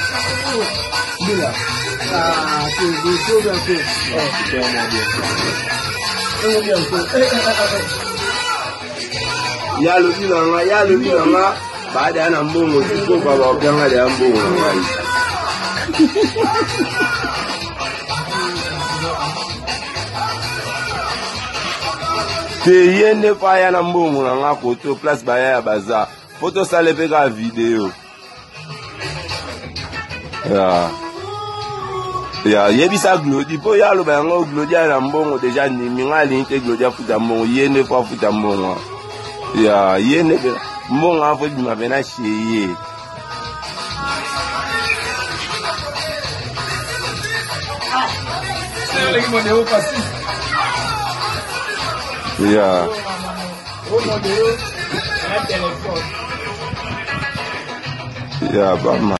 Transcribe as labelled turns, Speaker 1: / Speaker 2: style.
Speaker 1: Bila. Ya lo bilang nga baada ya mbongo tuko kwa waganga ya mbongo ngai. Te yende pa ya na mbongo nga koto place baya ya baza. Photo sale peka video. Ya yebisa Glody po ya lo ba ngo Glody na mbongo deja ni mingali inte Glody futa mbongo yende pa futa mbongo. Ya yende mbongo afo di mabena sheye. Ya. Ya, bama.